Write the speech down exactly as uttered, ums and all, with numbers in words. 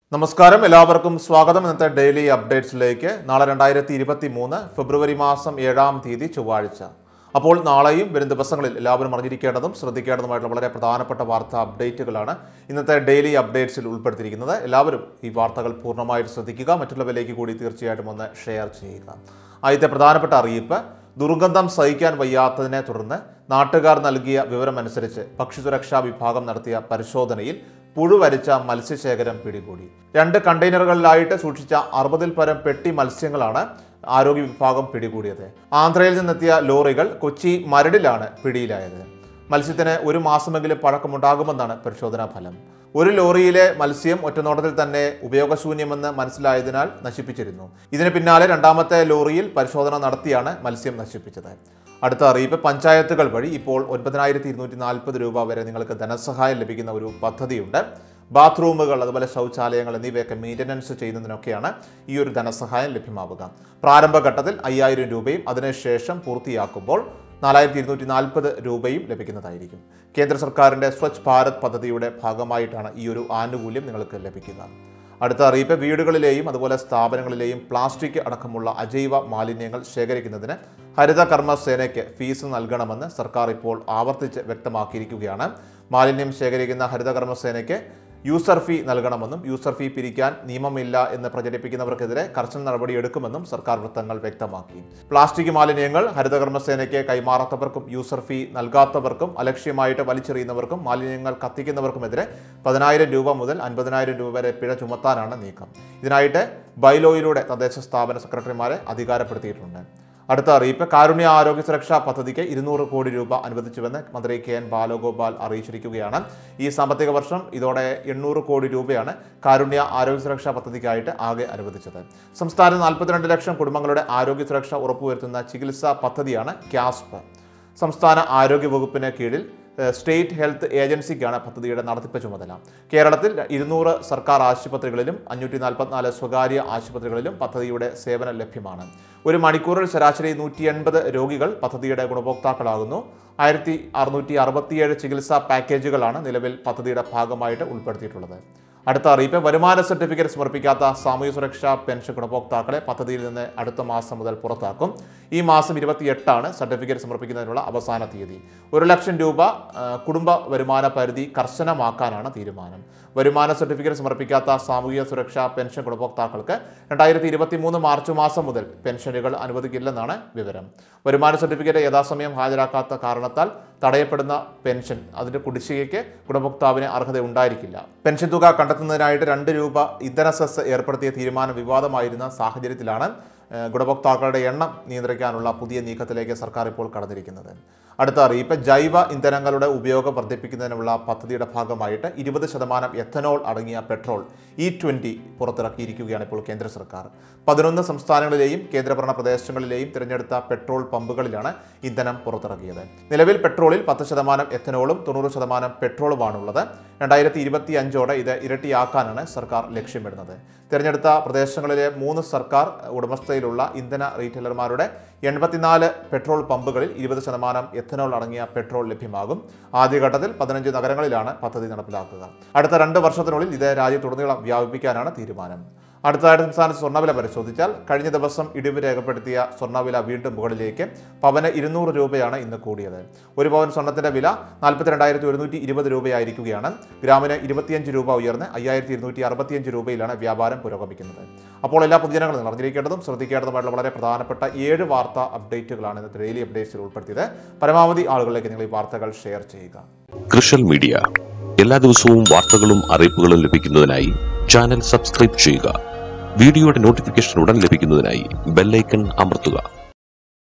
നമസ്കാരം, എല്ലാവർക്കും സ്വാഗതം. ഇന്നത്തെ ഡെയിലി അപ്ഡേറ്റ്സിലേക്ക്. നാളെ രണ്ടായിരത്തി ഇരുപത്തി മൂന്ന് ഫെബ്രുവരി മാസം ഏഴാം തീയതി ചൊവ്വാഴ്ച. അപ്പോൾ നാളെയും വരും ദിവസങ്ങളിൽ എല്ലാവരും അറിഞ്ഞിരിക്കേണ്ടതും ശ്രദ്ധിക്കേണ്ടതുമായിട്ടുള്ള വളരെ പ്രധാനപ്പെട്ട വാർത്താ അപ്ഡേറ്റുകളാണ് ഇന്നത്തെ ഡെയിലി അപ്ഡേറ്റ്സിൽ ഉൾപ്പെടുത്തിയിരിക്കുന്നത്. എല്ലാവരും ഈ വാർത്തകൾ പൂർണ്ണമായിട്ട് ശ്രദ്ധിക്കുക, മറ്റുള്ളവരിലേക്ക് കൂടി തീർച്ചയായിട്ടും ഒന്ന് ഷെയർ ചെയ്യുക. ആദ്യത്തെ പ്രധാനപ്പെട്ട അറിയിപ്പ്: ദുർഗന്ധം സഹിക്കാൻ വയ്യാത്തതിനെ തുടർന്ന് നാട്ടുകാർ നൽകിയ വിവരമനുസരിച്ച് ഭക്ഷ്യസുരക്ഷാ വിഭാഗം നടത്തിയ പരിശോധനയിൽ പുഴുവരിച്ച മത്സ്യശേഖരം പിടികൂടി. രണ്ട് കണ്ടെയ്നറുകളിലായിട്ട് സൂക്ഷിച്ച അറുപതിൽ പരം പെട്ടി മത്സ്യങ്ങളാണ് ആരോഗ്യ വിഭാഗം പിടികൂടിയത്. ആന്ധ്രയിൽ നിന്നെത്തിയ ലോറികൾ കൊച്ചി മരടിലാണ് പിടിയിലായത്. മത്സ്യത്തിന് ഒരു മാസമെങ്കിലും പഴക്കമുണ്ടാകുമെന്നാണ് പരിശോധനാ ഫലം. ഒരു ലോറിയിലെ മത്സ്യം ഒറ്റനോട്ടത്തിൽ തന്നെ ഉപയോഗശൂന്യമെന്ന് മനസ്സിലായതിനാൽ നശിപ്പിച്ചിരുന്നു. ഇതിന് പിന്നാലെ രണ്ടാമത്തെ ലോറിയിൽ പരിശോധന നടത്തിയാണ് മത്സ്യം നശിപ്പിച്ചത്. അടുത്ത അറിയിപ്പ്: പഞ്ചായത്തുകൾ വഴി ഇപ്പോൾ ഒൻപതിനായിരത്തി ഇരുന്നൂറ്റി നാൽപ്പത് രൂപ വരെ നിങ്ങൾക്ക് ധനസഹായം ലഭിക്കുന്ന ഒരു പദ്ധതിയുണ്ട്. ബാത്റൂമുകൾ, അതുപോലെ ശൗചാലയങ്ങൾ എന്നിവയൊക്കെ മെയിൻ്റനൻസ് ചെയ്യുന്നതിനൊക്കെയാണ് ഈ ഒരു ധനസഹായം ലഭ്യമാവുക. പ്രാരംഭഘട്ടത്തിൽ അയ്യായിരം രൂപയും അതിനുശേഷം പൂർത്തിയാക്കുമ്പോൾ നാലായിരത്തി ഇരുന്നൂറ്റി നാൽപ്പത് രൂപയും ലഭിക്കുന്നതായിരിക്കും. കേന്ദ്ര സർക്കാരിൻ്റെ സ്വച്ഛ് ഭാരത് പദ്ധതിയുടെ ഭാഗമായിട്ടാണ് ഈ ഒരു ആനുകൂല്യം നിങ്ങൾക്ക് ലഭിക്കുക. അടുത്ത അറിയിപ്പ്: വീടുകളിലെയും അതുപോലെ സ്ഥാപനങ്ങളിലെയും പ്ലാസ്റ്റിക് അടക്കമുള്ള അജൈവ മാലിന്യങ്ങൾ ശേഖരിക്കുന്നതിന് ഹരിത കർമ്മസേനയ്ക്ക് ഫീസ് നൽകണമെന്ന് സർക്കാർ ഇപ്പോൾ ആവർത്തിച്ച് വ്യക്തമാക്കിയിരിക്കുകയാണ്. മാലിന്യം ശേഖരിക്കുന്ന ഹരിത കർമ്മസേനയ്ക്ക് യൂസർ ഫീ നൽകണമെന്നും യൂസർ ഫീ പിരിക്കാൻ നിയമമില്ല എന്ന് പ്രചരിപ്പിക്കുന്നവർക്കെതിരെ കർശന നടപടിയെടുക്കുമെന്നും സർക്കാർ വൃത്തങ്ങൾ വ്യക്തമാക്കി. പ്ലാസ്റ്റിക് മാലിന്യങ്ങൾ ഹരിതകർമ്മസേനയ്ക്ക് കൈമാറാത്തവർക്കും യൂസർ ഫീ നൽകാത്തവർക്കും അലക്ഷ്യമായിട്ട് വലിച്ചെറിയുന്നവർക്കും മാലിന്യങ്ങൾ കത്തിക്കുന്നവർക്കുമെതിരെ പതിനായിരം രൂപ മുതൽ അൻപതിനായിരം രൂപ വരെ പിഴ ചുമത്താനാണ് നീക്കം. ഇതിനായിട്ട് ബൈലോയിലൂടെ തദ്ദേശ സ്ഥാപന സെക്രട്ടറിമാരെ അധികാരപ്പെടുത്തിയിട്ടുണ്ട്. അടുത്ത അറിയിപ്പ്: കാരുണ്യ ആരോഗ്യ സുരക്ഷാ പദ്ധതിക്ക് ഇരുന്നൂറ് കോടി രൂപ അനുവദിച്ചുവെന്ന് മന്ത്രി കെ എൻ ബാലഗോപാൽ അറിയിച്ചിരിക്കുകയാണ്. ഈ സാമ്പത്തിക വർഷം ഇതോടെ എണ്ണൂറ് കോടി രൂപയാണ് കാരുണ്യ ആരോഗ്യ സുരക്ഷാ പദ്ധതിക്കായിട്ട് ആകെ അനുവദിച്ചത്. സംസ്ഥാനത്ത് നാൽപ്പത്തിരണ്ട് ലക്ഷം കുടുംബങ്ങളുടെ ആരോഗ്യ സുരക്ഷ ഉറപ്പുവരുത്തുന്ന ചികിത്സാ പദ്ധതിയാണ് ക്യാസ്പ്. സംസ്ഥാന ആരോഗ്യ വകുപ്പിന് കീഴിൽ സ്റ്റേറ്റ് ഹെൽത്ത് ഏജൻസിക്കാണ് പദ്ധതിയുടെ നടത്തിപ്പ് ചുമതല. കേരളത്തിൽ ഇരുന്നൂറ് സർക്കാർ ആശുപത്രികളിലും അഞ്ഞൂറ്റി നാൽപ്പത്തിനാല് സ്വകാര്യ ആശുപത്രികളിലും പദ്ധതിയുടെ സേവനം ലഭ്യമാണ്. ഒരു മണിക്കൂറിൽ ശരാശരി നൂറ്റി എൺപത് രോഗികൾ പദ്ധതിയുടെ ഗുണഭോക്താക്കളാകുന്നു. ആയിരത്തി അറുന്നൂറ്റി അറുപത്തിയേഴ് ചികിത്സാ പാക്കേജുകളാണ് നിലവിൽ പദ്ധതിയുടെ ഭാഗമായിട്ട് ഉൾപ്പെടുത്തിയിട്ടുള്ളത്. അടുത്ത അറിയിപ്പ്: വരുമാന സർട്ടിഫിക്കറ്റ് സമർപ്പിക്കാത്ത സാമൂഹ്യ സുരക്ഷാ പെൻഷൻ ഗുണഭോക്താക്കളെ പദ്ധതിയിൽ നിന്ന് അടുത്ത മാസം മുതൽ പുറത്താക്കും. ഈ മാസം ഇരുപത്തിയെട്ടാണ് സർട്ടിഫിക്കറ്റ് സമർപ്പിക്കുന്നതിനുള്ള അവസാന തീയതി. ഒരു ലക്ഷം രൂപ കുടുംബ വരുമാന പരിധി കർശനമാക്കാനാണ് തീരുമാനം. വരുമാന സർട്ടിഫിക്കറ്റ് സമർപ്പിക്കാത്ത സാമൂഹ്യ സുരക്ഷാ പെൻഷൻ ഗുണഭോക്താക്കൾക്ക് രണ്ടായിരത്തി ഇരുപത്തി മൂന്ന് മാർച്ച് മാസം മുതൽ പെൻഷനുകൾ അനുവദിക്കില്ലെന്നാണ് വിവരം. വരുമാന സർട്ടിഫിക്കറ്റ് യഥാസമയം ഹാജരാക്കാത്ത കാരണത്താൽ തടയപ്പെടുന്ന പെൻഷൻ അതിൻ്റെ കുടിശ്ശികയ്ക്ക് ഗുണഭോക്താവിന് അർഹത ഉണ്ടായിരിക്കില്ല. പെൻഷൻ തുക കണ്ടെത്തുന്നതിനായിട്ട് രണ്ട് രൂപ ഇന്ധന സെസ് ഏർപ്പെടുത്തിയ തീരുമാനം വിവാദമായിരുന്ന സാഹചര്യത്തിലാണ് ഗുണഭോക്താക്കളുടെ എണ്ണം നിയന്ത്രിക്കാനുള്ള പുതിയ നീക്കത്തിലേക്ക് സർക്കാർ ഇപ്പോൾ കടന്നിരിക്കുന്നത്. അടുത്ത അറിയിപ്പ്: ജൈവ ഇന്ധനങ്ങളുടെ ഉപയോഗം വർദ്ധിപ്പിക്കുന്നതിനുള്ള പദ്ധതിയുടെ ഭാഗമായിട്ട് ഇരുപത് ശതമാനം എഥനോൾ അടങ്ങിയ പെട്രോൾ ഇ ട്വൻ്റി പുറത്തിറക്കിയിരിക്കുകയാണ് ഇപ്പോൾ കേന്ദ്ര സർക്കാർ. പതിനൊന്ന് സംസ്ഥാനങ്ങളിലെയും കേന്ദ്രഭരണ പ്രദേശങ്ങളിലെയും തിരഞ്ഞെടുത്ത പെട്രോൾ പമ്പുകളിലാണ് ഇന്ധനം പുറത്തിറക്കിയത്. നിലവിൽ പെട്രോളിൽ പത്ത് ശതമാനം എഥനോളും തൊണ്ണൂറ് ശതമാനം പെട്രോളുമാണുള്ളത്. രണ്ടായിരത്തി ഇരുപത്തി അഞ്ചോടെ ഇത് ഇരട്ടിയാക്കാനാണ് സർക്കാർ ലക്ഷ്യമിടുന്നത്. തിരഞ്ഞെടുത്ത പ്രദേശങ്ങളിലെ മൂന്ന് സർക്കാർ ഉടമസ്ഥയിലുള്ള ഇന്ധന റീറ്റെയിലർമാരുടെ എൺപത്തിനാല് പെട്രോൾ പമ്പുകളിൽ ഇരുപത് ശതമാനം എഥനോൾ അടങ്ങിയ പെട്രോൾ ലഭ്യമാകും. ആദ്യഘട്ടത്തിൽ പതിനഞ്ച് നഗരങ്ങളിലാണ് പദ്ധതി നടപ്പിലാക്കുക. അടുത്ത രണ്ട് വർഷത്തിനുള്ളിൽ ഇത് രാജ്യത്തുടനീളം വ്യാപിപ്പിക്കാനാണ് തീരുമാനം. അടുത്തതായിട്ട് സംസ്ഥാനത്ത് സ്വർണ്ണവില പരിശോധിച്ചാൽ കഴിഞ്ഞ ദിവസം ഇടിവ് രേഖപ്പെടുത്തിയ സ്വർണ്ണവില വീണ്ടും മുകളിലേക്ക്. പവന് ഇരുന്നൂറ് രൂപയാണ് ഇന്ന് കൂടിയത്. ഒരു പവൻ സ്വർണ്ണത്തിന്റെ വില നാൽപ്പത്തി രണ്ടായിരത്തി ഒരുന്നൂറ്റി ഇരുപത് രൂപയായിരിക്കുകയാണ്. ഗ്രാമിന് ഇരുപത്തിയഞ്ച് രൂപ ഉയർന്ന് അയ്യായിരത്തി ഇരുന്നൂറ്റി അറുപത്തിയഞ്ച് രൂപയിലാണ് വ്യാപാരം പുരോഗമിക്കുന്നത്. അപ്പോൾ എല്ലാ പൊതുജനങ്ങളും അറിഞ്ഞിരിക്കേണ്ടതും ശ്രദ്ധിക്കേണ്ടതുമായിട്ടുള്ള വളരെ പ്രധാനപ്പെട്ട ഏഴ് വാർത്താ അപ്ഡേറ്റുകളാണ് ഇന്നത്തെ ഡെയിലി അപ്ഡേറ്റ്സിൽ ഉൾപ്പെടുത്തിയത്. പരമാവധി ആളുകളിലേക്ക് നിങ്ങൾ ഈ വാർത്തകൾ ഷെയർ ചെയ്യുക. കൃഷൽ മീഡിയ എല്ലാ ദിവസവും വാർത്തകളും അറിയിപ്പുകളും ലഭിക്കുന്നതിനായി ചാനൽ സബ്സ്ക്രൈബ് ചെയ്യുക. വീഡിയോയുടെ നോട്ടിഫിക്കേഷൻ ഉടൻ ലഭിക്കുന്നതിനായി ബെൽ ഐക്കൺ അമർത്തുക.